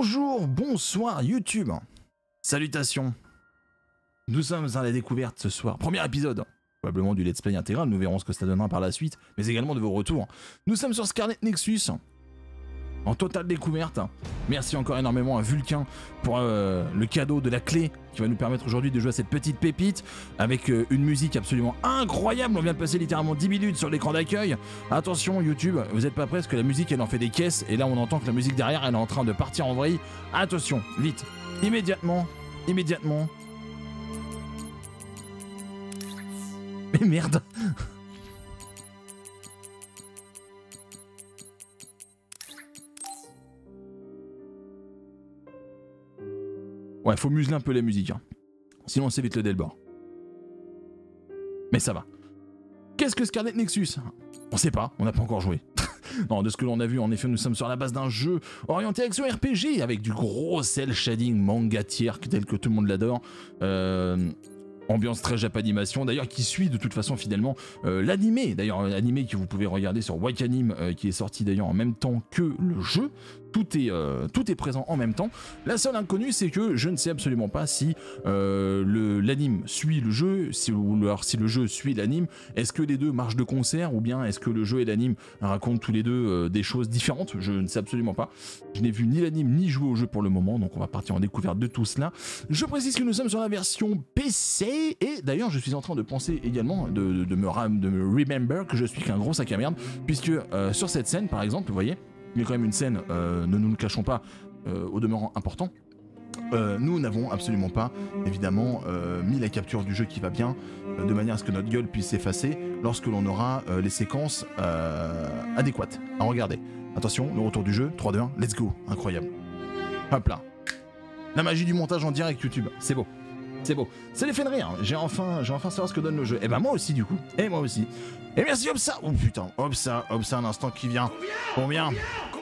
Bonjour, bonsoir YouTube. Salutations. Nous sommes à la découverte ce soir. Premier épisode, probablement du let's play intégral. Nous verrons ce que ça donnera par la suite, mais également de vos retours. Nous sommes sur Scarlet Nexus, en totale découverte. Merci encore énormément à Vulcain pour le cadeau de la clé qui va nous permettre aujourd'hui de jouer à cette petite pépite avec une musique absolument incroyable. On vient de passer littéralement 10 minutes sur l'écran d'accueil. Attention YouTube, vous n'êtes pas prêts parce que la musique elle en fait des caisses et là on entend que la musique derrière elle est en train de partir en vrille. Attention, vite, immédiatement. Mais merde. Ouais, faut museler un peu la musique, hein. Sinon on s'évite le Delbord. Mais ça va. Qu'est-ce que Scarlet Nexus? On sait pas, on n'a pas encore joué. Non, de ce que l'on a vu, en effet, nous sommes sur la base d'un jeu orienté action RPG avec du gros cel shading manga tier tel que tout le monde l'adore. Ambiance très japanimation, d'ailleurs qui suit de toute façon finalement l'animé, d'ailleurs l'animé que vous pouvez regarder sur Wakanim qui est sorti d'ailleurs en même temps que le jeu. Tout est présent en même temps. La seule inconnue, c'est que je ne sais absolument pas si l'anime suit le jeu, si le jeu suit l'anime. Est-ce que les deux marchent de concert ou bien est-ce que le jeu et l'anime racontent tous les deux des choses différentes? Je ne sais absolument pas. Je n'ai vu ni l'anime ni jouer au jeu pour le moment, donc on va partir en découverte de tout cela. Je précise que nous sommes sur la version PC et d'ailleurs je suis en train de penser également de me remember que je suis qu'un gros sac à merde puisque sur cette scène par exemple, vous voyez, il y a quand même une scène, ne nous le cachons pas, au demeurant important. Nous n'avons absolument pas, évidemment, mis la capture du jeu qui va bien, de manière à ce que notre gueule puisse s'effacer lorsque l'on aura les séquences adéquates. À regarder. Attention, le retour du jeu, 3, 2, 1, let's go, incroyable. Hop là. La magie du montage en direct YouTube, c'est beau. C'est beau. C'est l'effet de rire. J'ai enfin savoir ce que donne le jeu. Et bah moi aussi du coup. Et moi aussi. Et merci Obsa. Oh putain. Obsa un instant qui vient. Combien?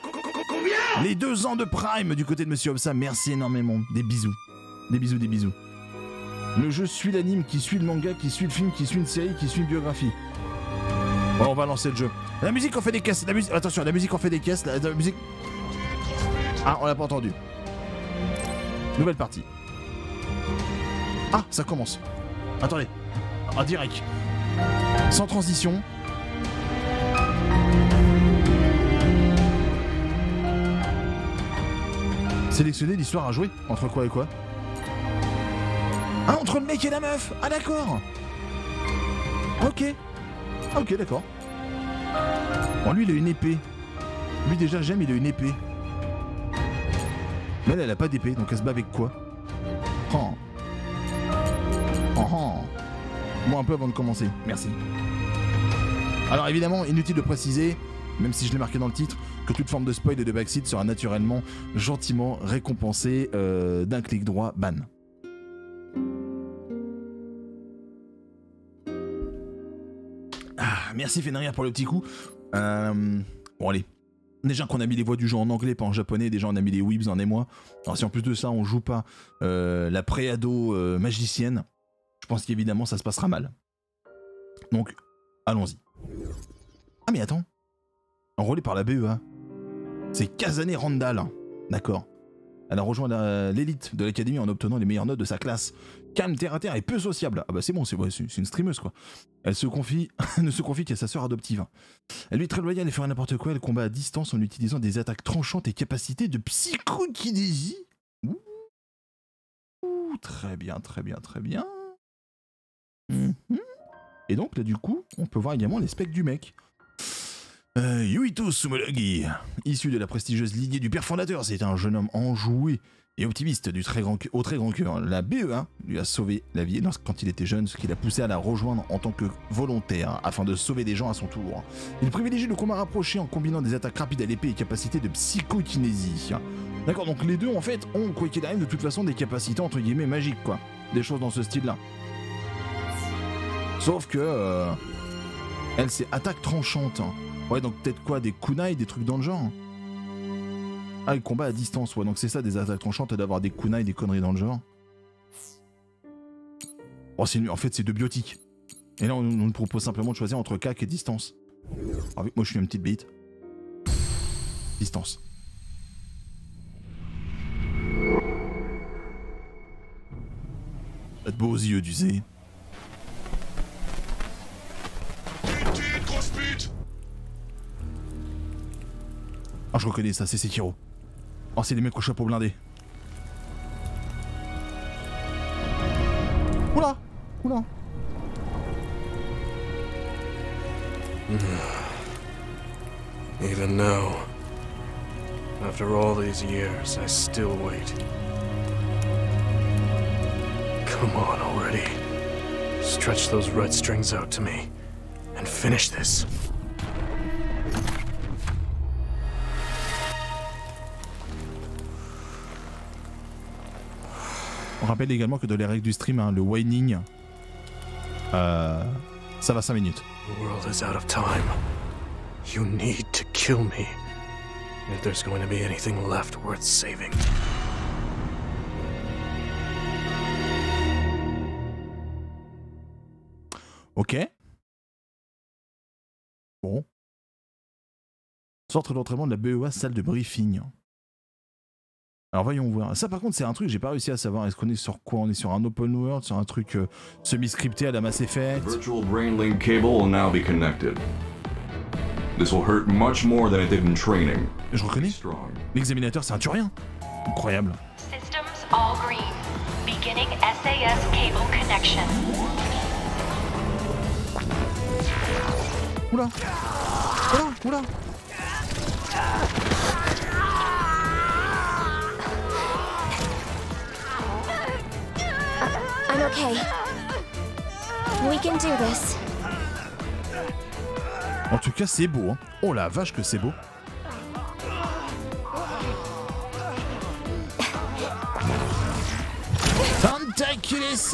Les 2 ans de Prime du côté de Monsieur Obsa. Merci énormément. Des bisous. Des bisous. Le jeu suit l'anime, qui suit le manga, qui suit le film, qui suit une série, qui suit une biographie. Bon, on va lancer le jeu. La musique en fait des caisses. Attention, la musique en fait des caisses. La musique. Ah, on l'a pas entendu. Nouvelle partie. Ah, ça commence. Attendez. En direct. Sans transition. Sélectionner l'histoire à jouer. Entre quoi et quoi? Ah, entre le mec et la meuf. Ah, d'accord. Ok. Ah, ok, d'accord. Bon, lui, il a une épée. Lui, déjà, j'aime, il a une épée. Mais elle a pas d'épée, donc elle se bat avec quoi? Oh. Moi un peu avant de commencer, merci. Alors évidemment, inutile de préciser, même si je l'ai marqué dans le titre, que toute forme de spoil et de backseat sera naturellement gentiment récompensée d'un clic droit ban. Ah, merci Fenrir pour le petit coup. Bon allez, déjà qu'on a mis les voix du jeu en anglais, pas en japonais, déjà on a mis les weebs en émoi. Alors si en plus de ça on joue pas la préado magicienne, je pense qu'évidemment ça se passera mal. Donc, allons-y. Ah mais attends, enrôlé par la BEA. C'est Kazane Randall. D'accord. Elle a rejoint l'élite de l'académie en obtenant les meilleures notes de sa classe. Calme, terre à terre et peu sociable. Ah bah c'est bon, c'est une streameuse quoi. Elle ne se confie qu'à sa sœur adoptive. Elle lui est très loyale et ferait n'importe quoi. Elle combat à distance en utilisant des attaques tranchantes et capacités de psychokinésie. Ouh, très bien. Et donc là du coup, on peut voir également les specs du mec. Yuito Sumolagi, issu de la prestigieuse lignée du père fondateur, c'est un jeune homme enjoué et optimiste au très grand cœur. La BEA lui a sauvé la vie quand il était jeune, ce qui l'a poussé à la rejoindre en tant que volontaire afin de sauver des gens à son tour. Il privilégie le combat rapproché en combinant des attaques rapides à l'épée et capacités de psychokinésie. D'accord, donc les deux en fait ont, quoi qu'il arrive, de toute façon des capacités entre guillemets magiques quoi, des choses dans ce style-là. Sauf que elle c'est attaque tranchante. Ouais, donc peut-être quoi, des kunai, des trucs dans le genre. Ah, le combat à distance, ouais, donc c'est ça, des attaques tranchantes, d'avoir des kunai, des conneries dans le genre. Oh, en fait, c'est de biotique. Et là, on nous propose simplement de choisir entre cac et distance. Ah oui, moi, je suis une petite bite. Distance. beaux yeux, tu sais. Ah, je reconnais ça, c'est Sekiro. Oh, c'est des mecs au chapeau blindé. Oula! Oula! Even now, after all these years, I still wait. Come on already. Stretch those red strings out to me, and finish this. On rappelle également que dans les règles du stream, hein, le whining, ça va 5 minutes. The world is out of time. You need to kill me if there's going to be anything left worth saving. Ok. Bon. Centre d'entraînement de la BEA, salle de briefing. Alors voyons voir. Ça par contre c'est un truc que j'ai pas réussi à savoir. Est-ce qu'on est sur quoi? On est sur un open world, sur un truc semi-scripté à la Mass Effect. Virtual brain link cable will now be connected. This will hurt much more than it did in training. Je reconnais. Strong. L'examinateur c'est un turien. Incroyable. Systems all green. Beginning SAS cable connection. Oula. Oula. Oula. I'm okay. We can do this. En tout cas c'est beau. Hein. Oh la vache que c'est beau. Tentaculus.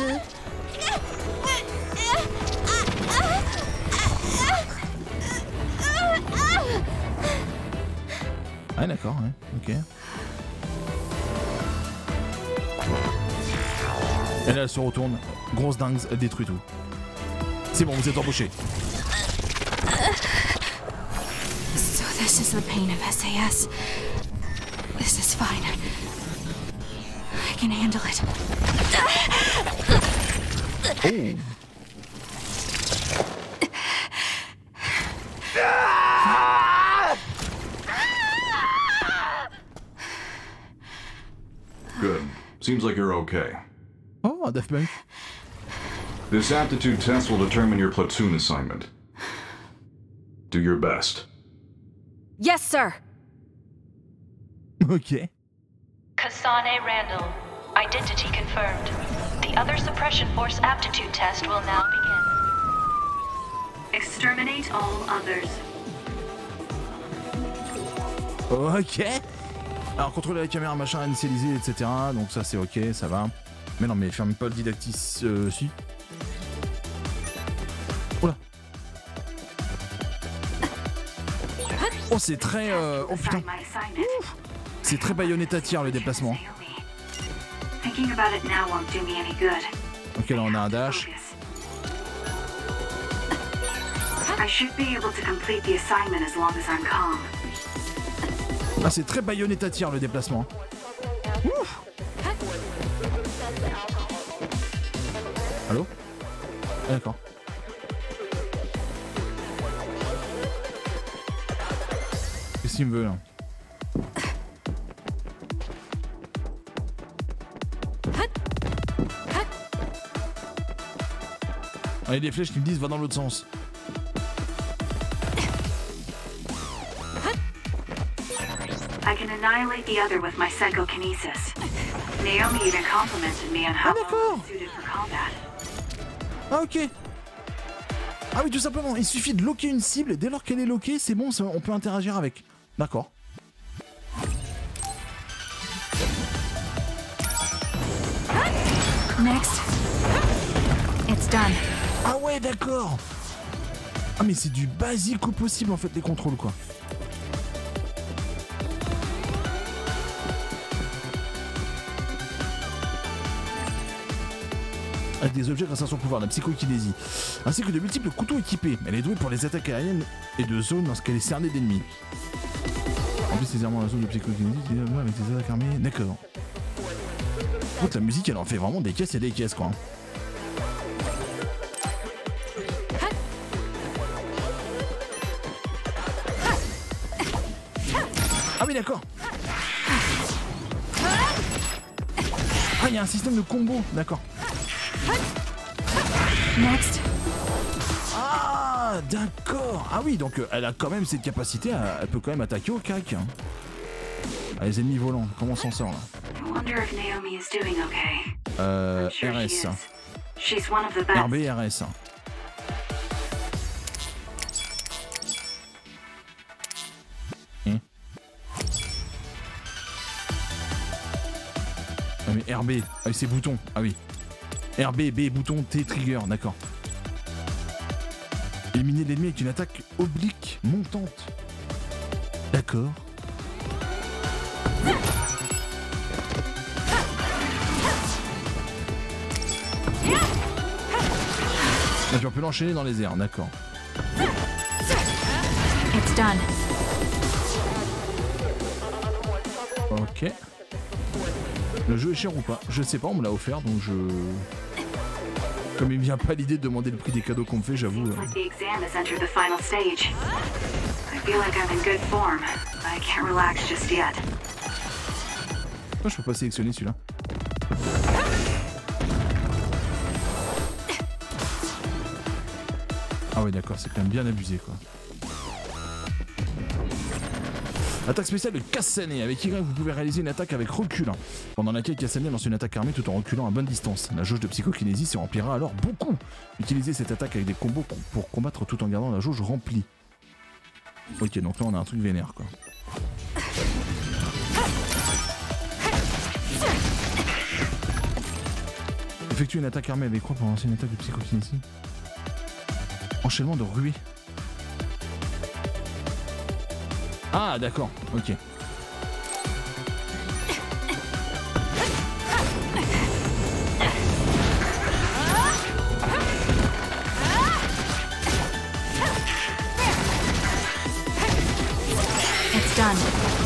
Ah d'accord, ouais, ok. Et là elle se retourne, grosse dingue, elle détruit tout. C'est bon, vous êtes embauché. So this is the pain of SAS. This is fine. I can handle it. Oh. Good. Seems like you're okay. Oh, Daft Punk. This aptitude test will determine your platoon assignment. Do your best. Yes, sir. Ok. Kasane Randall. Identity confirmed. The other suppression force aptitude test will now begin. Exterminate all others. Ok. Alors contrôler la caméra, machin, initialiser, etc. Donc ça c'est ok, ça va. Mais non mais ferme pas le didactis si. Oula. Oh c'est très... Oh putain. C'est très Bayonetta tir le déplacement. Ok là on a un dash. Ah c'est très Bayonetta tir le déplacement. Ouf. Allô? Ah, d'accord. Qu'est-ce qu'il me veut là? Ah, il y a des flèches qui me disent va dans l'autre sens. I can annihilate the other with my psychokinesis. Naomi even complimented me on how well I'm suited for combat. Ah ok. Ah oui tout simplement, il suffit de loquer une cible et dès lors qu'elle est loquée, c'est bon, on peut interagir avec. D'accord. Next. It's done. Ah ouais d'accord. Ah mais c'est du basique au possible en fait les contrôles quoi. Avec des objets grâce à son pouvoir, la psychokinésie, ainsi que de multiples couteaux équipés. Elle est douée pour les attaques aériennes et de zone lorsqu'elle est cernée d'ennemis. En plus, c'est vraiment la zone de psychokinésie avec des attaques armées. D'accord. Par contre, la musique, elle en fait vraiment des caisses et des caisses, quoi. oui, d'accord. Ah, il y a un système de combo, d'accord. Next. Ah, d'accord. Ah oui, donc elle a quand même cette capacité, elle peut quand même attaquer au cac. Hein. Ah, les ennemis volants, comment on s'en sort là? I wonder if Naomi is doing okay. I'm sure she RS. is. She's one of the best. RB, RS. Ah mais RB, avec ses boutons, ah oui. RB, B, bouton, T, trigger, d'accord. Éliminer l'ennemi avec une attaque oblique montante. D'accord. Ah, tu peux l'enchaîner dans les airs, d'accord. It's done. Ok. Le jeu est cher ou pas? Je sais pas, on me l'a offert donc je... Comme il me vient pas l'idée de demander le prix des cadeaux qu'on me fait, j'avoue. Like the exam has entered the final stage. I feel like I'm in good form, but I can't relax just yet. Pourquoi je peux pas sélectionner celui-là? Ah ouais d'accord, c'est quand même bien abusé quoi. Attaque spéciale de Cassane. Avec Y, vous pouvez réaliser une attaque avec recul, pendant laquelle Cassane lance une attaque armée tout en reculant à bonne distance. La jauge de psychokinésie se remplira alors beaucoup. Utilisez cette attaque avec des combos pour combattre tout en gardant la jauge remplie. Ok, donc là on a un truc vénère quoi. Effectuer une attaque armée avec quoi pour lancer une attaque de psychokinésie? Enchaînement de ruée. Ah d'accord, ok. It's done.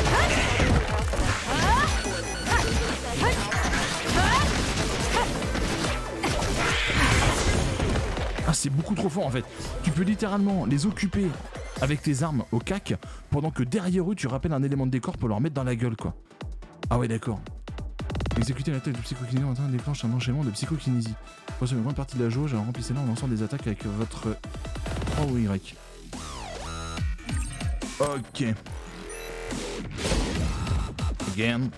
Ah c'est beaucoup trop fort en fait. Tu peux littéralement les occuper avec tes armes au cac, pendant que derrière eux tu rappelles un élément de décor pour leur mettre dans la gueule quoi. Ah ouais d'accord. Exécuter l'attaque de psychokinésie en train de déclencher un enchaînement de psychokinésie. Posez une grande partie de la jauge, alors remplissez-la en lançant des attaques avec votre 3 ou Y. Ok. Again.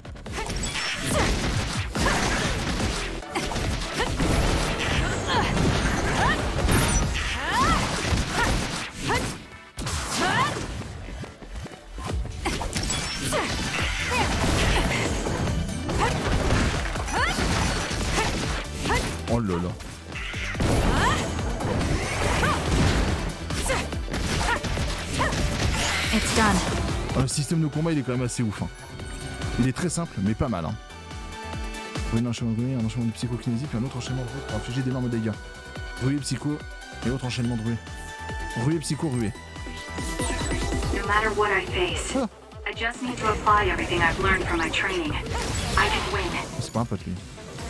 Oh là là. It's done. Le système de combat il est quand même assez ouf. Hein. Il est très simple mais pas mal. Hein. Un enchaînement de psychokinésie puis un autre enchaînement de ruée pour infliger d'énormes dégâts. Ruée psycho et autre enchaînement de ruée. Ruée psycho ruée. No matter what I face, I just need to apply everything I've learned from my training. I can win. C'est pas un pote lui.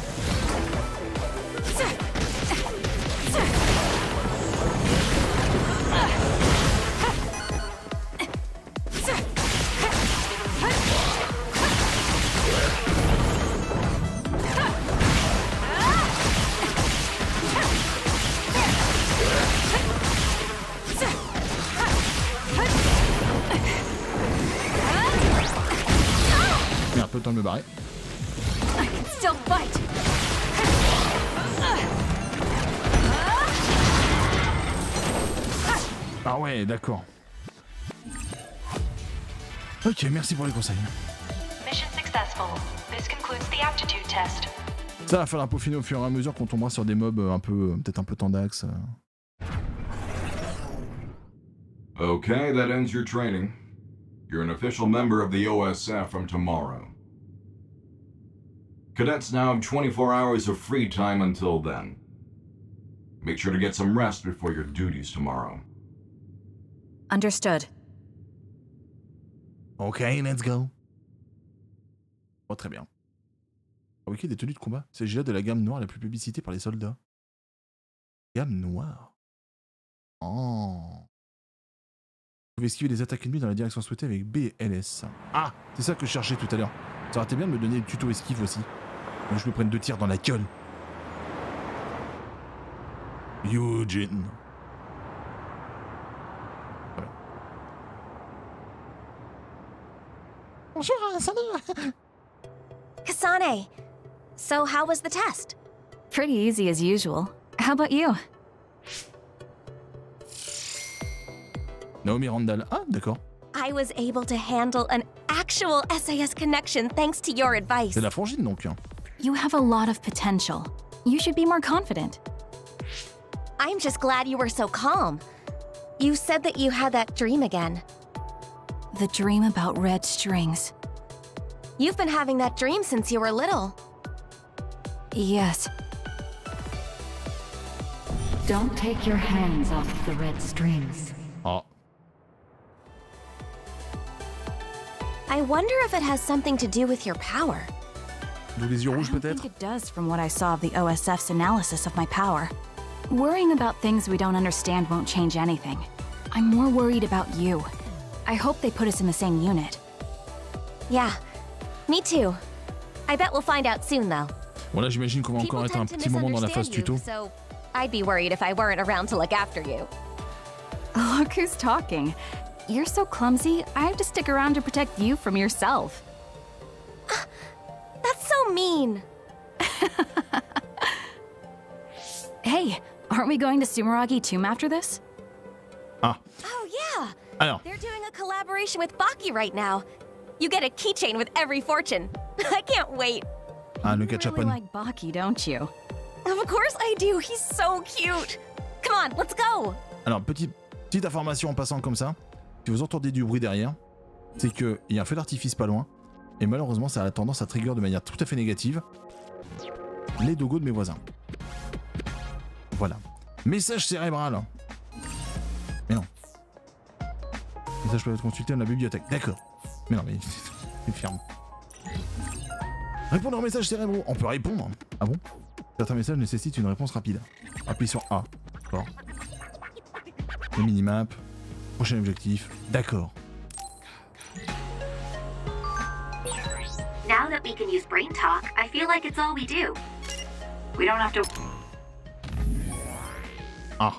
Merde, peu le temps de me barrer. I can still fight. Ah ouais, d'accord. Ok, merci pour les conseils. Mission successful. This concludes the aptitude test. Ça va falloir peaufiner au fur et à mesure qu'on tombera sur des mobs un peu, peut-être un peu tendax. Okay, that ends your training. You're an official member of the OSF from tomorrow. Cadets now have 24 hours of free time until then. Make sure to get some rest before your duties tomorrow. Understood. Ok, let's go. Oh, très bien. Ok, des tenues de combat. Il s'agit là de la gamme noire la plus publicitée par les soldats. Gamme noire. Oh. Vous pouvez esquiver les attaques ennemies dans la direction souhaitée avec B et LS. Ah, c'est ça que je cherchais tout à l'heure. Ça aurait été bien de me donner le tuto esquive aussi. Donc je me prenne 2 tirs dans la gueule. Eugene. Voilà. Bonjour, salut. Kasane, so how was the test? Pretty easy as usual. How about you? Naomi Randall. Ah, d'accord. I was able to handle an actual SAS connection thanks to your advice. C'est la frangine donc. You have a lot of potential. You should be more confident. I'm just glad you were so calm. You said that you had that dream again. The dream about red strings. You've been having that dream since you were little. Yes. Don't take your hands off the red strings. Ah. I wonder if it has something to do with your power. D'où les yeux rouges I don't peut-être. think it does from what I saw of the OSF's analysis of my power. Worrying about things we don't understand won't change anything. I'm more worried about you. I hope they put us in the same unit. Yeah, me too. I bet we'll find out soon though. Bon là j'imagine qu'on va encore être un petit moment dans la phase tuto. So I'd be worried if I weren't around to look after you. Look who's talking. You're so clumsy, I have to stick around to protect you from yourself. That's so mean. Hey, aren't we going to Sumeragi Tomb after this? Ah. Oh yeah. Alors. They're doing a collaboration with Baki right now. You get a keychain with every fortune. I can't wait. Ah, le You really Gachapon. like Baki, don't you? Of course I do. He's so cute. Come on, let's go. Alors, petite information en passant comme ça. Si vous entendez du bruit derrière, c'est qu'il y a un feu d'artifice pas loin. Et malheureusement, ça a tendance à trigger de manière tout à fait négative les dogos de mes voisins. Voilà. Message cérébral. Mais non. Message peut être consulté dans la bibliothèque. D'accord. Mais non, mais... ferme. Répondre aux messages cérébraux. On peut répondre. Ah bon? Certains messages nécessitent une réponse rapide. Appuyez sur A. D'accord. Le minimap. Prochain objectif. D'accord. Now that we can use brain talk, I feel like it's all we do. We don't have to... Ah.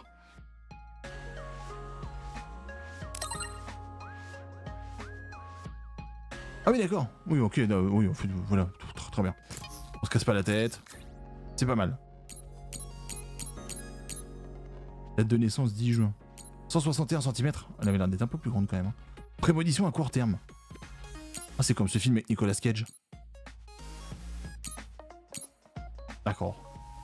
Ah oui d'accord. Oui ok, oui, voilà, très bien. On se casse pas la tête. C'est pas mal. Date de naissance 10 juin. 161 cm. Elle avait l'air d'être un peu plus grande quand même. Prémonition à court terme. Ah c'est comme ce film avec Nicolas Cage. D'accord.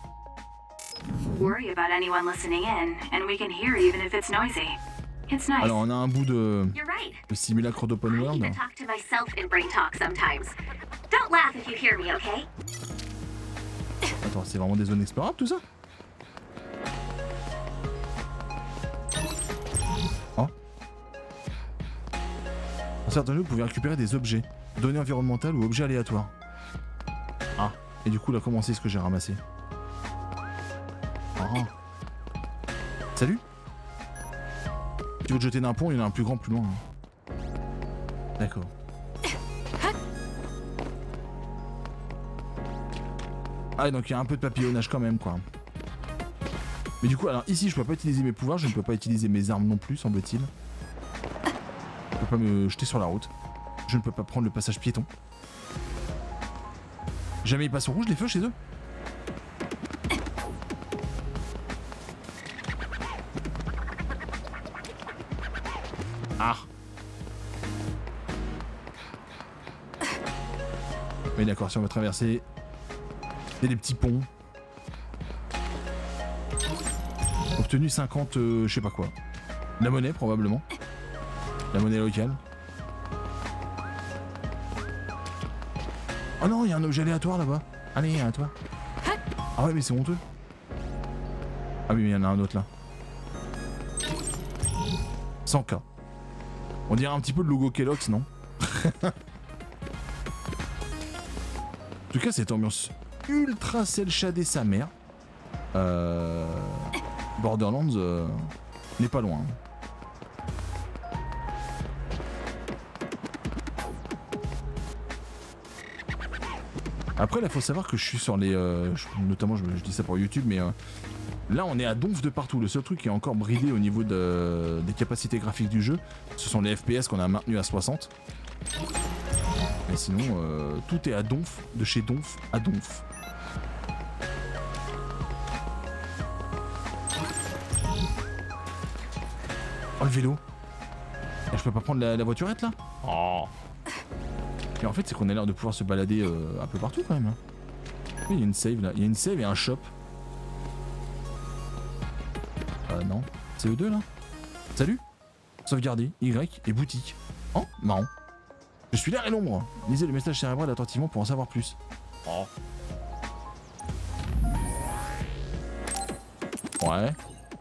worry about anyone listening in, and we can hear even if it's noisy. It's nice. Alors on a un bout de You're right. simulacre d'open I world. even talk to myself in brain talk sometimes. Don't laugh if you hear me, okay? Attends, c'est vraiment des zones explorables tout ça? Oh. Dans certains jeux, vous pouvez récupérer des objets, données environnementales ou objets aléatoires. Ah, et du coup là, comment c'est ce que j'ai ramassé? Ah. Salut? Tu veux te jeter d'un pont, il y en a un plus grand plus loin. D'accord. Ah, donc il y a un peu de papillonnage quand même, quoi. Mais du coup, alors ici, je peux pas utiliser mes pouvoirs, je ne peux pas utiliser mes armes non plus, semble-t-il. Je peux pas me jeter sur la route. Je ne peux pas prendre le passage piéton. Jamais ils passent au rouge, les feux, chez eux? Ah. Oui, d'accord, si on veut traverser... Il y a des petits ponts. Obtenu 50, je sais pas quoi. La monnaie, probablement. La monnaie locale. Oh non, il y a un objet aléatoire là-bas. Allez, à toi. Ah ouais, mais c'est honteux. Ah oui, mais il y en a un autre là. 100K. On dirait un petit peu le logo Kellogg's, non? En tout cas, cette ambiance ultra cel shadé sa mère. Borderlands n'est pas loin. Après, là, faut savoir que je suis sur les... notamment, je dis ça pour YouTube, mais là, on est à donf de partout. Le seul truc qui est encore bridé au niveau des capacités graphiques du jeu, ce sont les FPS qu'on a maintenus à 60. Mais sinon, tout est à donf, de chez donf à donf. Oh, le vélo. Et je peux pas prendre la voiturette, là? Oh. Et en fait, c'est qu'on a l'air de pouvoir se balader un peu partout, quand même. Hein. Oui, il y a une save, là. Il y a une save et un shop. Non. C'est eux deux, là? Salut. Sauvegarder, Y et boutique. Oh, marrant. Je suis l'air et l'ombre. Lisez le message cérébral attentivement pour en savoir plus. Oh. Ouais.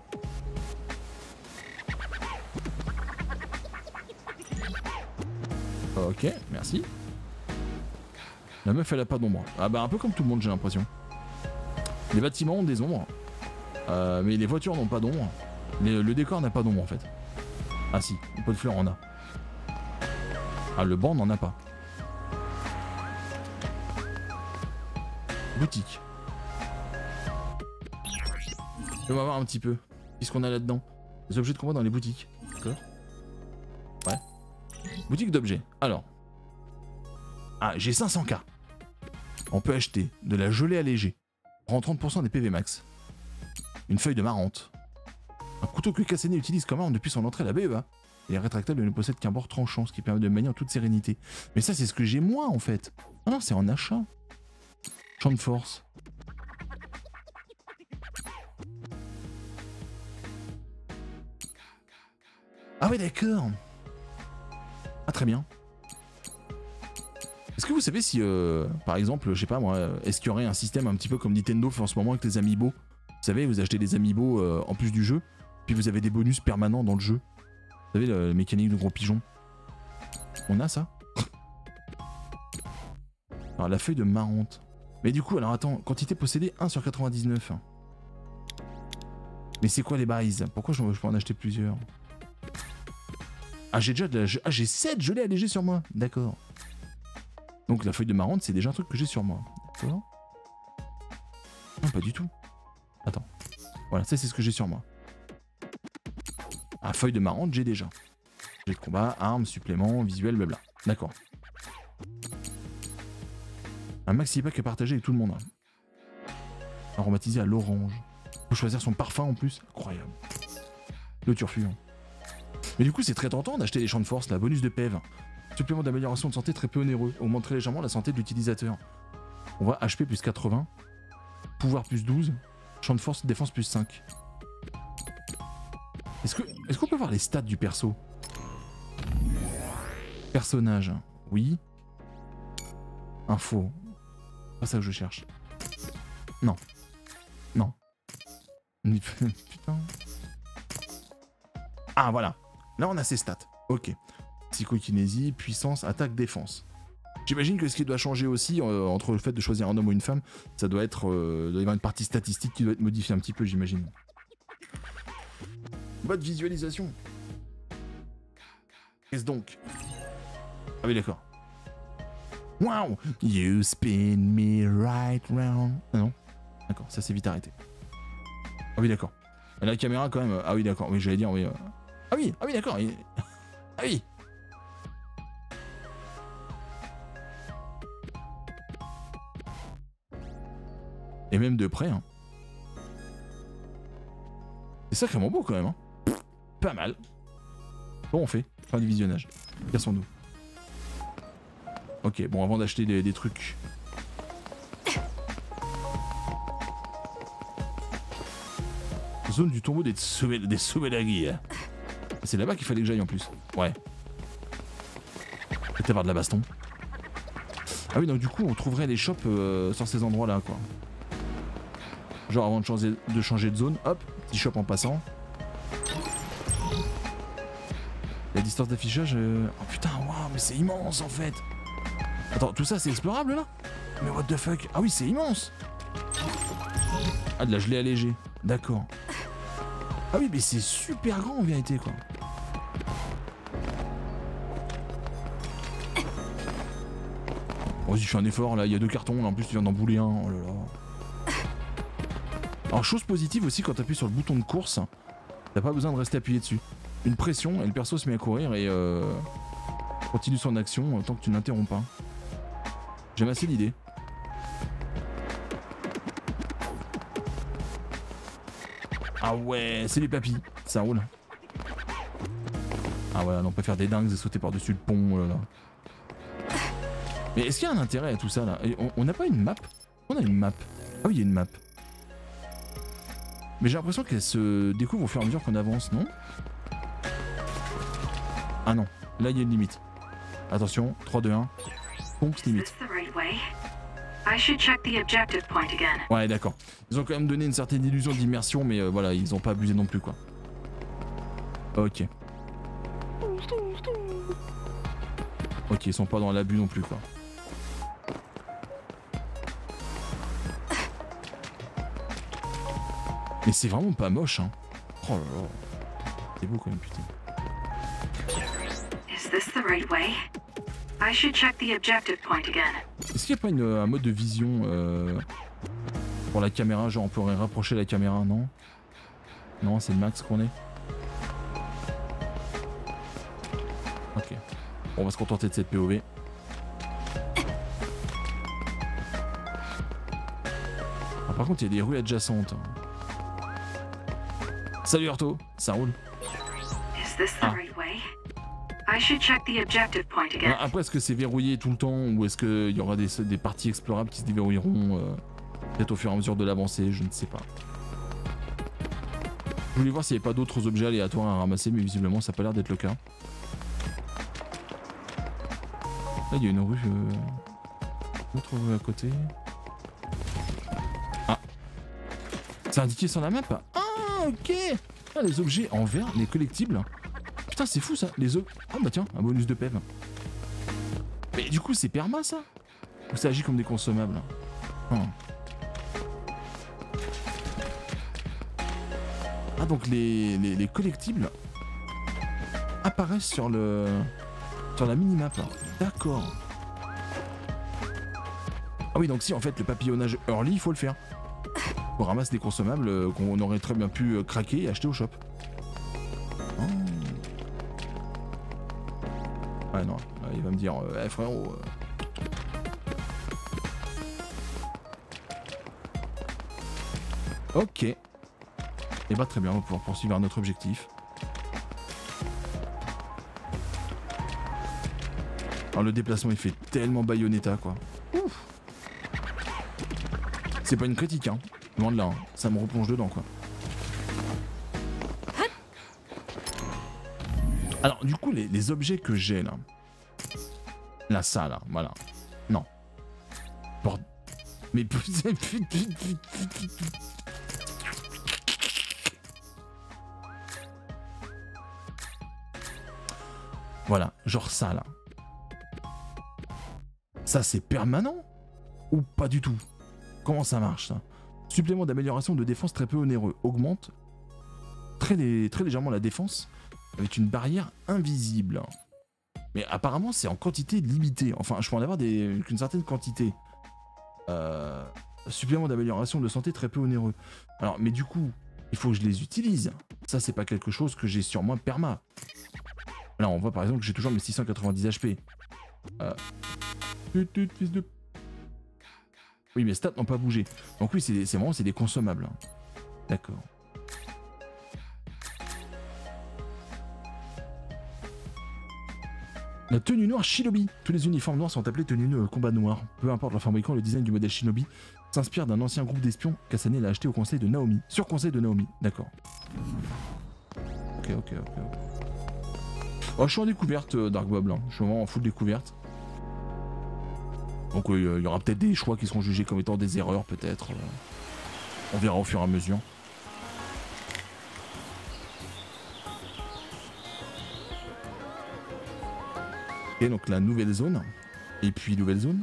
Ok, merci. La meuf elle a pas d'ombre. Ah bah un peu comme tout le monde j'ai l'impression. Les bâtiments ont des ombres. Mais les voitures n'ont pas d'ombre. Le décor n'a pas d'ombre en fait. Ah si, le pot de fleurs en a. Ah le banc n'en a pas. Boutique. On va voir un petit peu. Qu'est-ce qu'on a là-dedans? Les objets de combat dans les boutiques. D'accord. Ouais. Boutique d'objets. Alors. Ah, j'ai 500K. On peut acheter de la gelée allégée. Prend 30% des PV max. Une feuille de marrante. Un couteau que Cassene utilise comme arme depuis son entrée à la BEA. Et est rétractable et ne possède qu'un bord tranchant, ce qui permet de manier en toute sérénité. Mais ça, c'est ce que j'ai moi en fait. Ah non, c'est en achat. Champ de force. Ah ouais, d'accord. Ah très bien. Est-ce que vous savez si, par exemple, je sais pas moi, est-ce qu'il y aurait un système un petit peu comme Nintendo fait en ce moment avec les amiibo? Vous savez, vous achetez des amiibo en plus du jeu, puis vous avez des bonus permanents dans le jeu. Vous savez, la mécanique de gros pigeon. On a ça? Alors la feuille de marante. Mais du coup, alors attends, quantité possédée 1 sur 99. Mais c'est quoi les bails? Pourquoi je peux en acheter plusieurs? Ah j'ai déjà de la... Ah j'ai 7 gelées allégées sur moi. D'accord. Donc la feuille de marante c'est déjà un truc que j'ai sur moi. D'accord. Non pas du tout. Attends. Voilà, ça c'est ce que j'ai sur moi. Ah feuille de marante j'ai déjà. J'ai de combat, armes, suppléments, visuel, blabla. D'accord. Un maxi pack à partager avec tout le monde. Aromatisé à l'orange. Faut choisir son parfum en plus. Incroyable. Le turfu. Mais du coup, c'est très tentant d'acheter les champs de force, la bonus de PEV. Supplément d'amélioration de santé très peu onéreux. Augmente très légèrement la santé de l'utilisateur. On voit HP plus 80. Pouvoir plus 12. Champ de force, défense plus 5. Est-ce qu'on peut voir les stats du perso? Personnage. Oui. Info. Pas ça que je cherche. Non. Non. Putain. Ah voilà. Là on a ses stats. Ok. Psychokinésie, puissance, attaque, défense. J'imagine que ce qui doit changer aussi entre le fait de choisir un homme ou une femme, ça doit être doit y avoir une partie statistique qui doit être modifiée un petit peu, j'imagine. Mode visualisation. Qu'est-ce donc? Ah oui d'accord. Wow! You spin me right round. Ah non. D'accord, ça c'est vite arrêté. Ah oui d'accord. La caméra quand même. Ah oui d'accord. Oui j'allais dire oui. Ah oui d'accord. Ah oui. Et même de près. Hein. C'est sacrément beau quand même. Hein. Pas mal. Bon on fait. Fin du visionnage. Cassons-nous. Ok, bon avant d'acheter des trucs. Zone du tombeau des Tsumelagi. C'est là-bas qu'il fallait que j'aille en plus. Ouais. Peut-être avoir de la baston. Ah oui, donc du coup on trouverait les shops sur ces endroits-là quoi. Genre avant de changer de zone, hop, petit shop en passant. La distance d'affichage... Oh putain, waouh, mais c'est immense en fait. Attends, tout ça c'est explorable là? Mais what the fuck? Ah oui, c'est immense. Ah, de la gelée allégée. D'accord. Ah oui, mais c'est super grand en vérité quoi. Vas-y, fais un effort, là, il y a 2 cartons, là, en plus tu viens d'en bouler un, oh là là. Alors, chose positive aussi, quand tu appuies sur le bouton de course, t'as pas besoin de rester appuyé dessus. Une pression, et le perso se met à courir et continue son action tant que tu n'interromps pas. J'aime assez l'idée. Ah ouais, c'est les papilles, ça roule. Ah voilà, on peut faire des dingues et sauter par-dessus le pont, oh là là. Mais est-ce qu'il y a un intérêt à tout ça là? On n'a pas une map? On a une map. Ah oui, il y a une map. Mais j'ai l'impression qu'elle se découvre au fur et à mesure qu'on avance, non? Ah non, là il y a une limite. Attention, 3, 2, 1. Pompe limite. Ouais, d'accord. Ils ont quand même donné une certaine illusion d'immersion, mais voilà, ils ont pas abusé non plus, quoi. Ok. Ok, ils sont pas dans l'abus non plus, quoi. Mais c'est vraiment pas moche, hein. Oh là là. C'est beau quand même, putain. Est-ce qu'il n'y a pas un mode de vision pour la caméra? Genre on pourrait rapprocher la caméra, non? Non, c'est le max qu'on est. Ok. Bon, on va se contenter de cette POV. Ah, par contre, il y a des rues adjacentes. Salut Arto, ça roule. Ah. Après, est-ce que c'est verrouillé tout le temps ou est-ce qu'il y aura des parties explorables qui se déverrouilleront peut-être au fur et à mesure de l'avancée? Je ne sais pas. Je voulais voir s'il n'y avait pas d'autres objets aléatoires à ramasser, mais visiblement ça n'a pas l'air d'être le cas. Là, il y a une rue. Autre rue à côté. Ah. C'est indiqué sur la map? Ah, ok. Ah, les objets en vert, les collectibles. Putain, c'est fou ça, les objets. Ah bah tiens, un bonus de PEV. Mais du coup, c'est perma ça? Ou ça agit comme des consommables? Ah, donc les collectibles apparaissent sur la minimap. D'accord. Ah oui, donc si en fait le papillonnage early, il faut le faire. On ramasse des consommables qu'on aurait très bien pu craquer et acheter au shop. Oh. Ouais non, il va me dire, hey, frérot. Ok. Et bah très bien, on va pouvoir poursuivre vers notre objectif. Alors le déplacement il fait tellement Bayonetta quoi. Ouf. C'est pas une critique hein. Loin de là, hein. Ça me replonge dedans quoi. Alors du coup les objets que j'ai là. Là ça là, voilà. Non. Bord... Mais putain. Voilà, genre ça là. Ça c'est permanent? Ou pas du tout? Comment ça marche ça? Supplément d'amélioration de défense très peu onéreux. Augmente très légèrement la défense avec une barrière invisible. Mais apparemment c'est en quantité limitée. Enfin je peux en avoir qu'une certaine quantité. Supplément d'amélioration de santé très peu onéreux. Alors mais du coup il faut que je les utilise. Ça c'est pas quelque chose que j'ai sur moi perma. Là on voit par exemple que j'ai toujours mes 690 HP. Fils de... Oui, mes stats n'ont pas bougé. Donc oui, c'est vraiment des consommables. D'accord. La tenue noire Shinobi. Tous les uniformes noirs sont appelés tenues combat noir. Peu importe leur fabricant, le design du modèle Shinobi s'inspire d'un ancien groupe d'espions qu'Asane l'a acheté au conseil de Naomi. Sur conseil de Naomi, d'accord. Ok. Oh, je suis en découverte, Dark Bob, là. Je suis vraiment en full découverte. Donc il y aura peut-être des choix qui seront jugés comme étant des erreurs, peut-être. On verra au fur et à mesure. Ok, donc la nouvelle zone. Et puis nouvelle zone.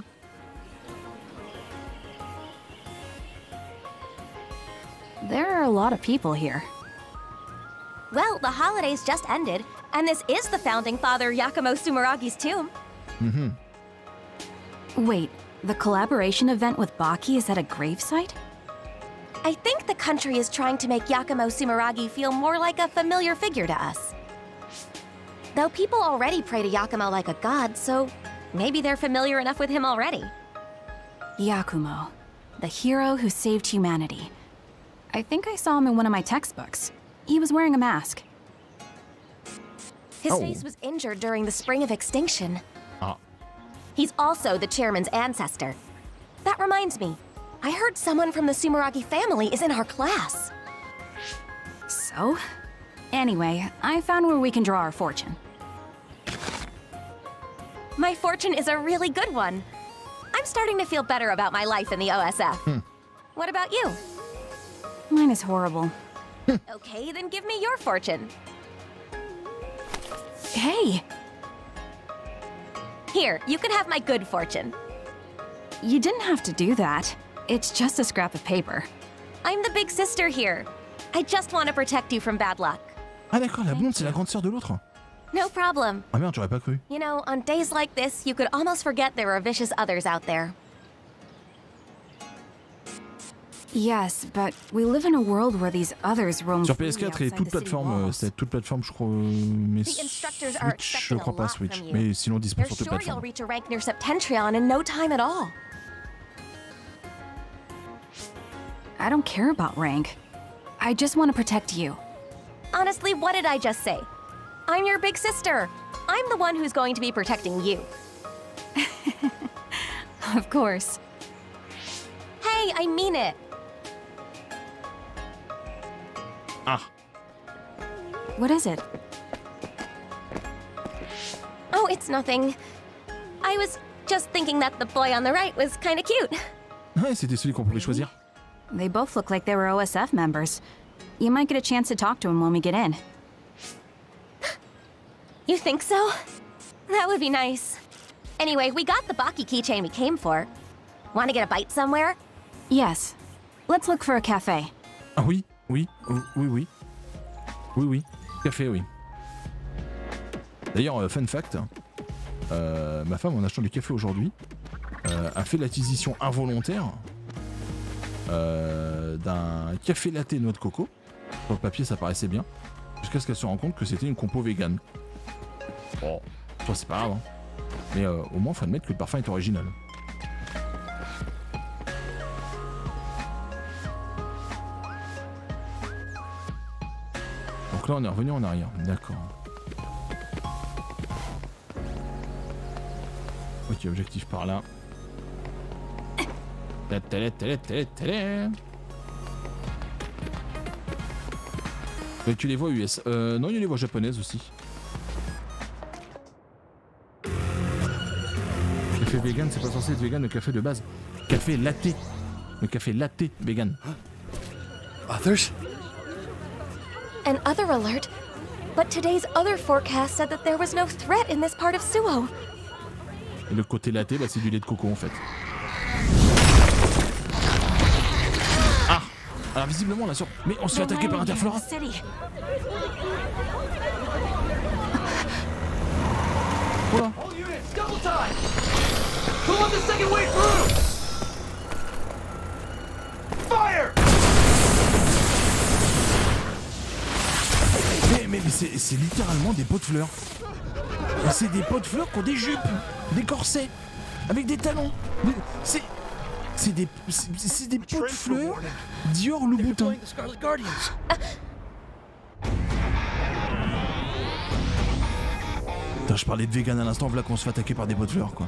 There are a lot of people here. Well, the holidays just ended, and this is the founding father Yakumo Sumeragi's tomb. Wait, the collaboration event with Baki is at a gravesite? I think the country is trying to make Yakumo Sumeragi feel more like a familiar figure to us. Though people already pray to Yakumo like a god, so maybe they're familiar enough with him already. Yakumo, the hero who saved humanity. I think I saw him in one of my textbooks. He was wearing a mask. His face was injured during the Spring of Extinction. Ah. He's also the chairman's ancestor. That reminds me, I heard someone from the Sumeragi family is in our class. So? Anyway, I found where we can draw our fortune. My fortune is a really good one. I'm starting to feel better about my life in the OSF. What about you? Mine is horrible. Okay, then give me your fortune. Hey! Here, you can have my good fortune. You didn't have to do that. It's just a scrap of paper. I'm the big sister here. I just want to protect you from bad luck. Ah d'accord, la blonde c'est la grande sœur de l'autre. No problem. Ah merde, j'aurais pas cru. You know, on days like this, you could almost forget there are vicious others out there. Yes, but we live in a world where these others roam Sur freely PS4 et outside toute the city plateforme, walls. c'est toute plateforme, je crois, mais The instructors are Switch, je expecting crois a pas lot Switch, from you. mais sinon dispo They're sur toute sure you'll plateforme. reach a rank near Septentrion in no time at all. I don't care about rank. I just want to protect you. Honestly, what did I just say? I'm your big sister. I'm the one who's going to be protecting you. Of course. Hey, I mean it. Ah, What is it? Oh, it's nothing. I was just thinking that the boy on the right was kind of cute. ouais, c'était celui qu'on pouvait choisir. They both look like they were OSF members. You might get a chance to talk to him when we get in. You think so? That would be nice. Anyway, we got the Baki keychain we came for. Want to get a bite somewhere? Yes. Let's look for a cafe. Ah oui, oui, oui, oui. Oui, oui. Café, oui. D'ailleurs, fun fact, ma femme, en achetant du café aujourd'hui, a fait l'acquisition involontaire d'un café latte noix de coco. Sur le papier, ça paraissait bien. Jusqu'à ce qu'elle se rende compte que c'était une compo vegan. Bon, ça c'est pas grave. Hein. Mais au moins, faut admettre que le parfum est original. Donc là, on est revenu en arrière. D'accord. Ok, objectif par là. Tu les vois US. Non, il y a les voix japonaises aussi. Café vegan, c'est pas censé être vegan le café de base. Café latte. Le café latte vegan. Others? An other alert. But today's other forecast said that there was no threat in this part of Suo. Et le côté latte, bah, c'est du lait de coco en fait. Ah! Alors visiblement là sur... Mais on se fait attaquer par Interflora. Voilà. Mais c'est littéralement des pots de fleurs. Et c'est des pots de fleurs qui ont des jupes, des corsets, avec des talons. C'est des pots de fleurs Dior Louboutin. Putain, je parlais de vegan à l'instant, voilà qu'on se fait attaquer par des pots de fleurs, quoi.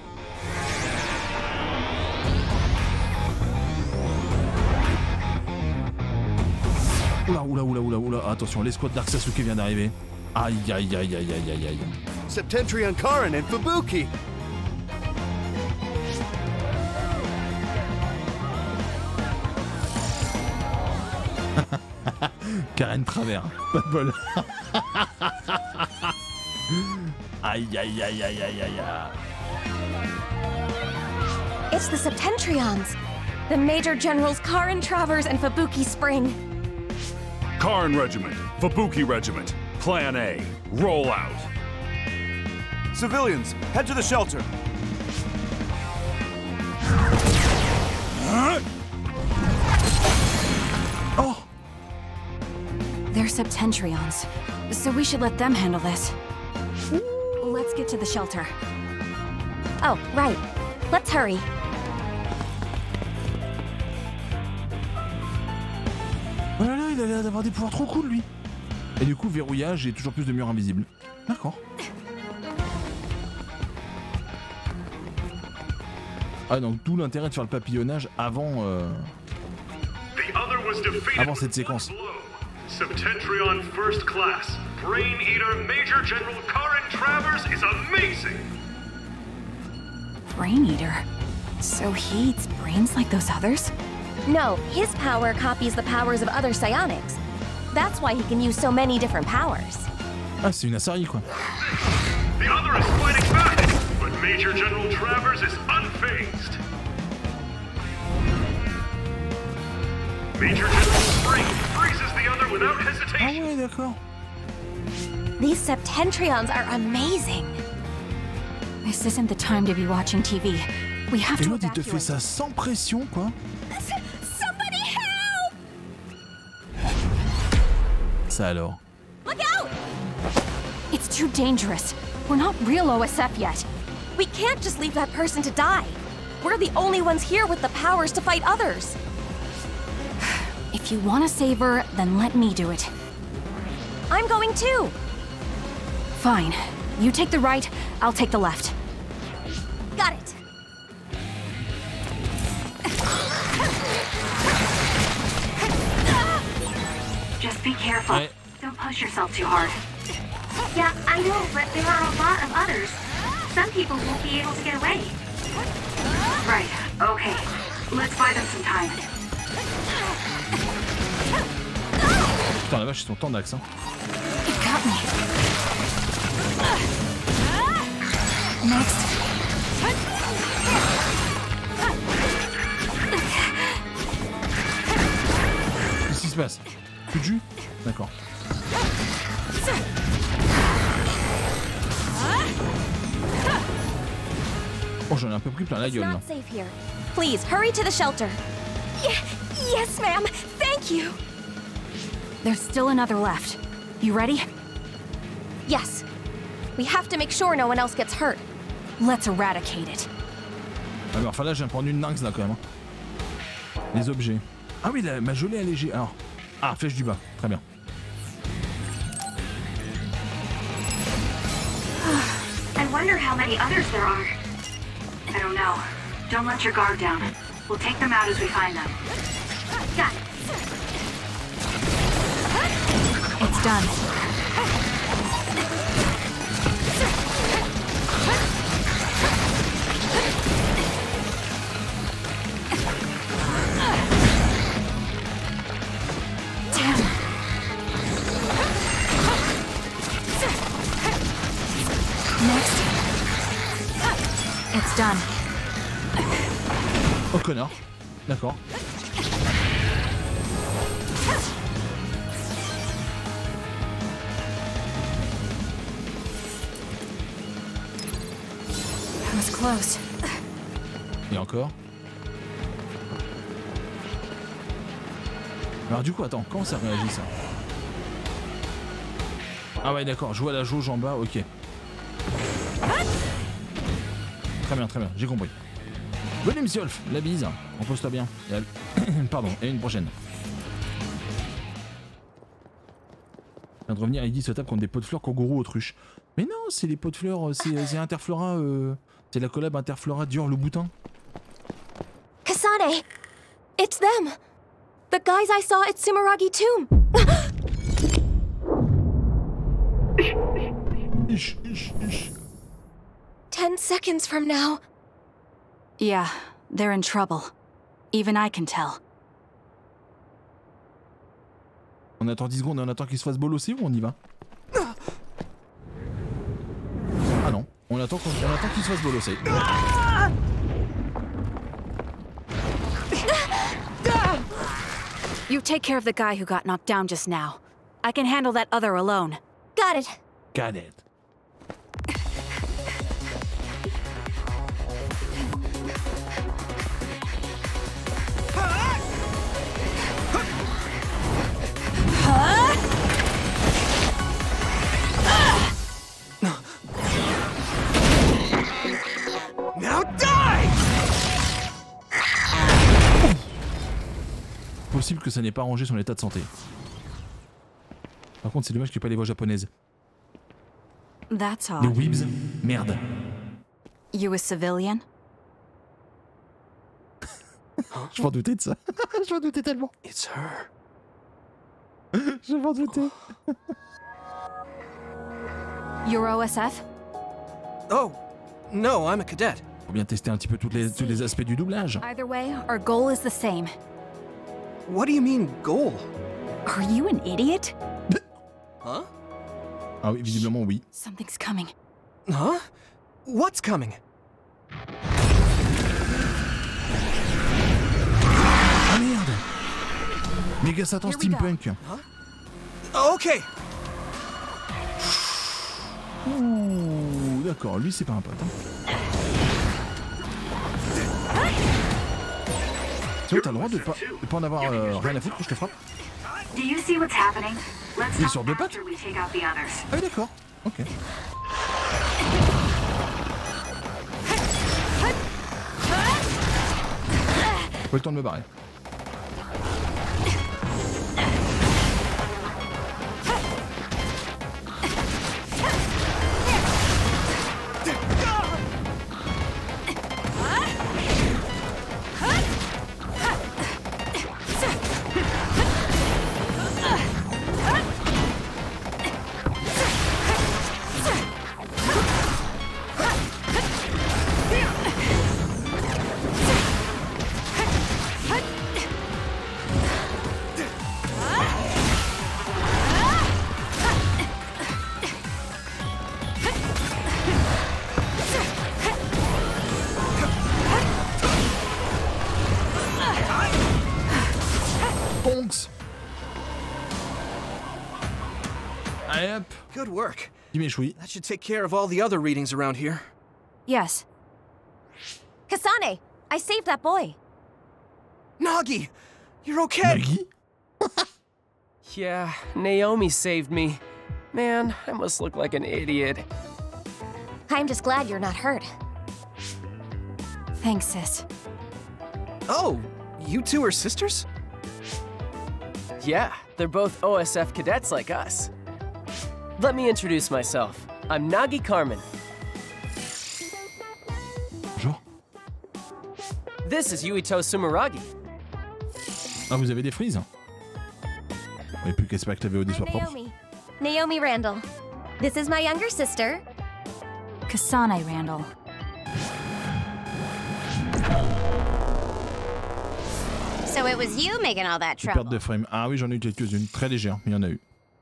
Oula, attention, l'escouade Dark Sasuke vient d'arriver. Aïe. Septentrion Karin and Fubuki! Karen Travers, pas de bol. Aïe. It's the Septentrions. The Major Generals Karin Travers and Fubuki Spring. Karin Regiment, Fubuki Regiment, Plan A, roll out. Civilians, head to the shelter. Septentrions, so we should let them handle this. Let's get to the shelter. Oh, right. Let's hurry. Oh là là, il a l'air d'avoir des pouvoirs trop cool, lui. Et du coup, verrouillage et toujours plus de murs invisibles. D'accord. Ah, donc d'où l'intérêt de faire le papillonnage avant cette séquence. Septentrion First Class, Brain Eater Major General Karin Travers is amazing! Brain Eater? So he eats brains like those others? No, his power copies the powers of other psionics. That's why he can use so many different powers. Ah, c'est une assarie, quoi. The other is fighting back, but Major General Travers is unfazed. Major General Spring freezes the other without hesitation. Ah ouais, d'accord. These Septentrions are amazing. This isn't the time to be watching TV. We have Et to l'autre, il te evacuate. fait ça sans pression, quoi. Somebody help! Ça alors. Look out! It's too dangerous. We're not real OSF yet. We can't just leave that person to die. We're the only ones here with the powers to fight others. If you want to save her, then let me do it. I'm going too. Fine. You take the right, I'll take the left. Got it. Just be careful. Ouais. Don't push yourself too hard. Yeah, I know, but there are a lot of others. Some people won't be able to get away. Right, okay. Let's buy them some time. Putain, la vache, ils sont tant d'axe, hein. It got me. Next. Qu'est-ce qui se passe? Plus de jus? D'accord. Oh, j'en ai un peu pris plein la It's gueule, là. not safe here. Please, hurry to the shelter. Yes, ma'am. Thank you. There's still another left. You ready? Yes. We have to make sure no one else gets hurt. Let's eradicate it. Ah, mais enfin là, je viens de prendre une lynx, là, quand même. Hein. Les objets. Ah oui, ma gelée allégée. Alors. Ah, flèche du bas. Très bien. I wonder how many others there are. I don't know. Don't let your guard down. We'll take them out as we find them. Got it. It's done. Damn. Next. It's done. Oh, connard. D'accord. That was close. Et encore. Alors du coup, attends, comment ça réagit, ça? Ah ouais, d'accord, je vois la jauge en bas, ok. Très bien, j'ai compris. Bonne monsieur Wolf, la bise, repose-toi bien. Pardon, et une prochaine. Je viens de revenir, il dit se tape contre des pots de fleurs kangourou autruche. Mais non, c'est les pots de fleurs, c'est Interflora, c'est la collab Interflora Dior le boutin. Kasane! It's them! The guys I saw at Sumeragi Tomb! 10 seconds from now. Yeah, they're in trouble. Even I can tell. On attend 10 secondes et on attend qu'il se fasse bolosser ou on y va? Ah non, on attend qu'il se fasse bolosser. You take care of the guy who got knocked down just now. I can handle that other alone. Got it. Got it. Possible que ça n'ait pas arrangé son état de santé. Par contre, c'est dommage qu'il n'y ait pas les voix japonaises. That's Les odd. weebs? Merde. You a civilian? Je m'en doutais de ça. Je m'en doutais tellement. It's her. Je m'en doutais. You're OSF? Oh, no, I'm a cadet. Faut bien tester un petit peu tous les aspects du doublage. Either way, our goal is the same. What do you mean, goal? Are you an idiot? Huh? Ah oui, visiblement oui. Something's coming. Huh? What's coming? Ah merde! Méga Satan Here we go. Steampunk. Okay. Ouh, d'accord, lui c'est pas un pote. Hein. Tiens, t'as le droit de pas en avoir rien à foutre que je te frappe? Do you see what's happening? Let's Il est talk sur deux pattes? after we take out the others. Ah oui, d'accord. Ok. Pas le temps de me barrer. Allez hop. Good work. Il m'échoue. That should take care of all the other readings around here. Yes. Kasane, I saved that boy. Nagi! You're okay! Nagi? Yeah, Naomi saved me. Man, I must look like an idiot. I'm just glad you're not hurt. Thanks, sis. Oh, you two are sisters? Yeah, they're both OSF cadets like us. Let me introduce myself. I'm Nagi Carmen. Bonjour. This is Yuito Sumeragi. Ah, vous avez des frises? Mais plus qu'à espérer que la VOD soit propre. Naomi Randall. This is my younger sister. Kasane Randall. So it was you making all that Perte trouble. de frame. Ah oui, j'en ai eu quelques-unes. Très légères, mais il y en a eu.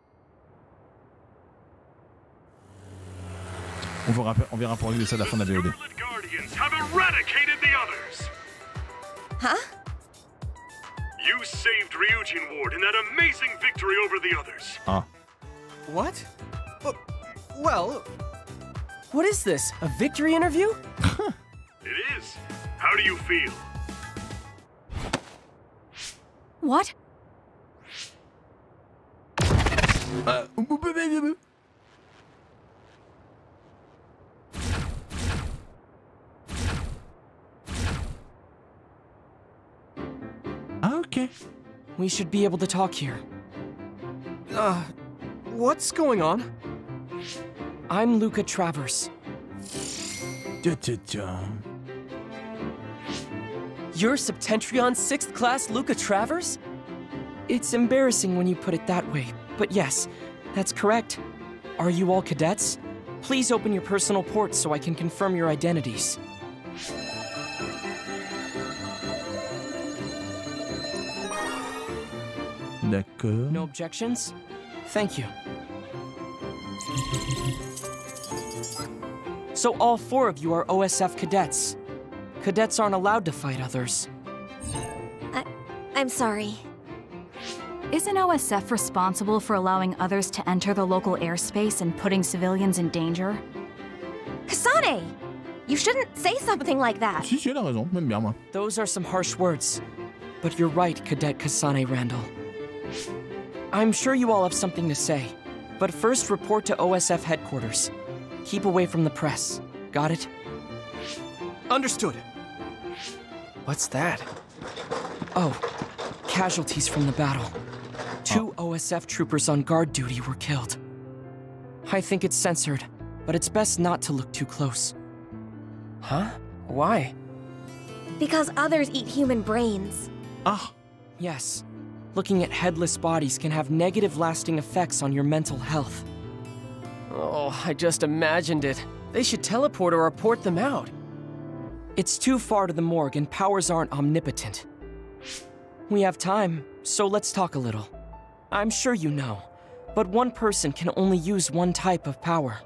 On verra pour régler ça à la fin de la VOD. Guardians have eradicated the others. Huh? You saved Ryujin Ward in that amazing victory over the others. Ah. What? Well... What is this? A victory interview? It is. How do you feel? What? Okay. We should be able to talk here. What's going on? I'm Luca Travers. You're Septentrion 6th Class Luca Travers? It's embarrassing when you put it that way, but yes, that's correct. Are you all cadets? Please open your personal ports so I can confirm your identities. D'accord. No objections? Thank you. So all 4 of you are OSF cadets. Cadets aren't allowed to fight others. I'm sorry. Isn't OSF responsible for allowing others to enter the local airspace and putting civilians in danger? Kasane! You shouldn't say something like that. Si, elle a raison. Même bien, moi. Those are some harsh words. But you're right, Cadet Kasane Randall. I'm sure you all have something to say. But first report to OSF headquarters. Keep away from the press. Got it? Understood. What's that? Oh, casualties from the battle. 2 OSF troopers on guard duty were killed. I think it's censored, but it's best not to look too close. Huh? Why? Because others eat human brains. Ah! Yes. Looking at headless bodies can have negative lasting effects on your mental health. Oh, I just imagined it. They should teleport or report them out. It's too far to the morgue and powers aren't omnipotent. We have time, so let's talk a little. I'm sure you know, but one person can only use one type of power.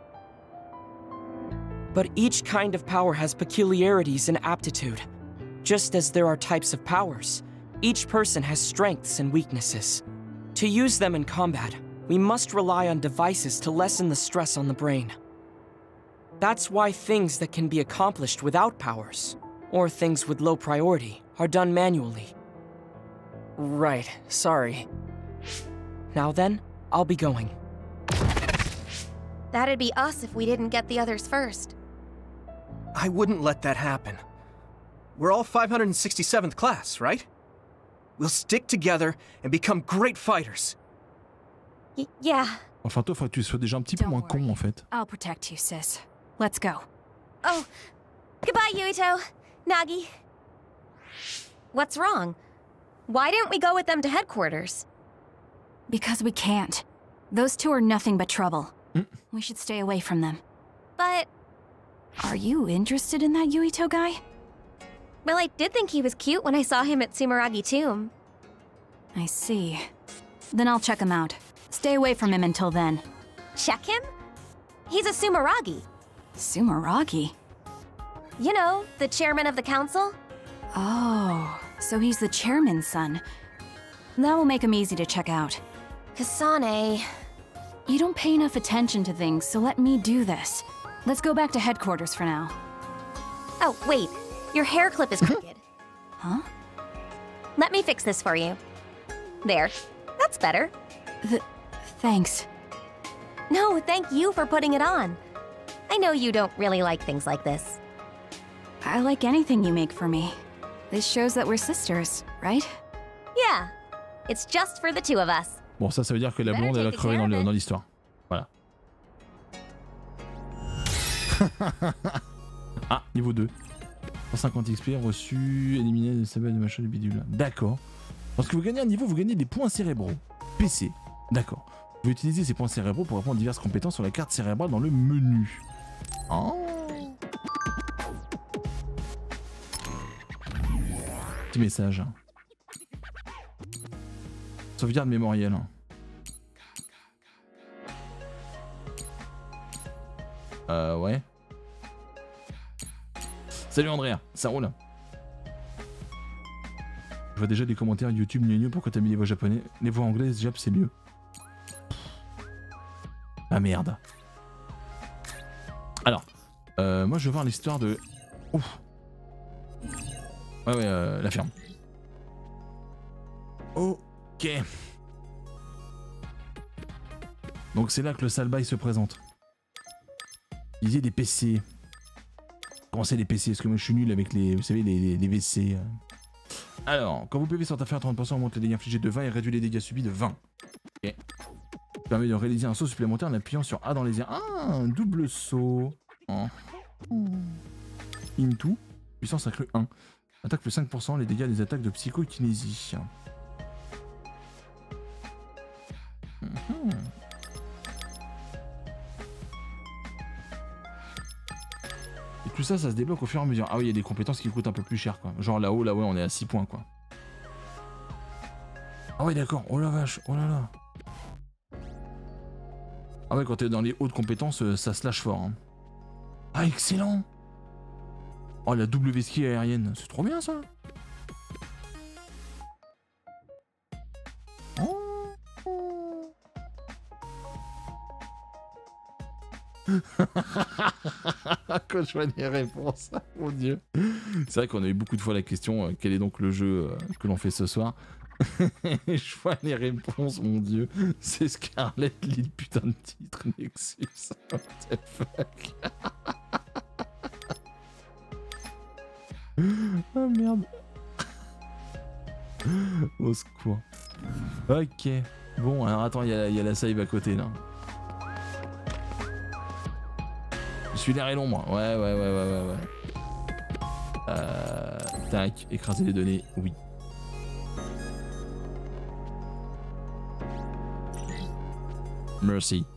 But each kind of power has peculiarities and aptitude. Just as there are types of powers, each person has strengths and weaknesses. To use them in combat, we must rely on devices to lessen the stress on the brain. That's why things that can be accomplished without powers, or things with low priority, are done manually. Right, sorry. Now then, I'll be going. That'd be us if we didn't get the others first. I wouldn't let that happen. We're all 567th class, right? We'll stick together and become great fighters. Yeah. Enfin, toi, faudrait que tu sois déjà un petit peu moins con, en fait. I'll protect you, sis. Let's go. Oh, goodbye, Yuito. Nagi. What's wrong? Why didn't we go with them to headquarters? Because we can't. Those two are nothing but trouble. We should stay away from them. But... Are you interested in that Yuito guy? Well, I did think he was cute when I saw him at Sumeragi Tomb. I see. Then I'll check him out. Stay away from him until then. Check him? He's a Sumeragi. Sumeragi? You know, the chairman of the council? Oh, so he's the chairman's son. That will make him easy to check out. Kasane... You don't pay enough attention to things, so let me do this. Let's go back to headquarters for now. Oh, wait. Your hair clip is crooked. Huh? Let me fix this for you. There. That's better. Thanks. No, thank you for putting it on. I know you don't really like things like this. I like anything you make for me. This shows that we're sisters, right? Yeah. It's just for the two of us. Bon, ça veut dire que la blonde, elle a crevé dans l'histoire. Voilà. Ah, niveau 2. 150 XP reçu, éliminer les sables de machin du bidule. D'accord. Lorsque vous gagnez un niveau, vous gagnez des points cérébraux. PC. D'accord. Vous pouvez utiliser ces points cérébraux pour apprendre diverses compétences sur la carte cérébrale dans le menu. Oh. Petit message. Sauvegarde mémorielle. Ouais. Salut Andrea, ça roule. Je vois déjà des commentaires YouTube gneu pourquoi t'as mis les voix japonais. Les voix anglaises, Jap, c'est mieux. Ah merde. Alors, moi je veux voir l'histoire de... Ouf. Ouais, la ferme. Ok. Donc c'est là que le sale bail se présente. Il y a des PC. Comment c'est les PC? Parce que moi je suis nul avec les... Vous savez, les WC. Alors, quand vous PV sur ta affaire à 30%, augmente les dégâts infligés de 20 et réduit les dégâts subis de 20. Ok. Ça permet de réaliser un saut supplémentaire en appuyant sur A dans les airs. Ah, un double saut. Oh. Into. Puissance accrue 1. Attaque plus 5%, les dégâts des attaques de psychokinésie. Et tout ça, ça se débloque au fur et à mesure. Ah oui, il y a des compétences qui coûtent un peu plus cher, quoi. Genre là-haut, là ouais, on est à 6 points, quoi. Ah ouais, d'accord. Oh la vache, oh là là. Ah ouais, quand t'es dans les hautes compétences, ça se lâche fort. Hein. Ah, excellent. Oh, la double ski aérienne. C'est trop bien, ça. Quand je vois les réponses, mon dieu. C'est vrai qu'on a eu beaucoup de fois la question quel est donc le jeu que l'on fait ce soir. Je vois les réponses, mon dieu. C'est Scarlet Lille, putain de titre, Nexus. What the fuck. Oh merde. Au secours. Ok. Bon, alors attends, il y a la save à côté là. Je suis l'air et l'ombre. Ouais. Tac, écraser les données, oui. Merci.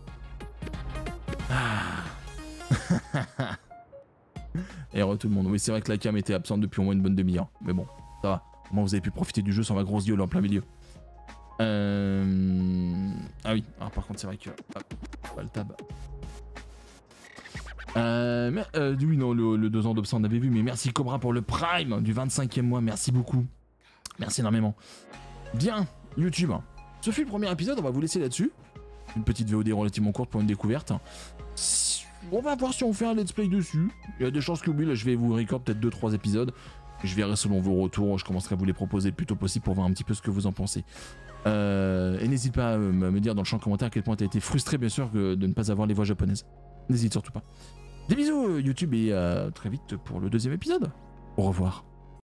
Et re tout le monde. Oui, c'est vrai que la cam était absente depuis au moins une bonne demi-heure. Mais bon, ça va. Au moins vous avez pu profiter du jeu sans ma grosse gueule en plein milieu. Ah oui, alors par contre c'est vrai que... Hop, pas le tab. Oui, non, le 2 ans d'obs on avait vu, mais merci Cobra pour le Prime du 25e mois, merci beaucoup. Merci énormément. Bien, YouTube. Ce fut le premier épisode, on va vous laisser là-dessus. Une petite VOD relativement courte pour une découverte. On va voir si on fait un let's play dessus. Il y a des chances que oui, là je vais vous record peut-être 2-3 épisodes. Je verrai selon vos retours, je commencerai à vous les proposer le plus tôt possible pour voir un petit peu ce que vous en pensez. Et n'hésite pas à me dire dans le champ commentaire à quel point tu as été frustré bien sûr de ne pas avoir les voix japonaises. N'hésite surtout pas. Des bisous YouTube et à très vite pour le 2e épisode. Au revoir.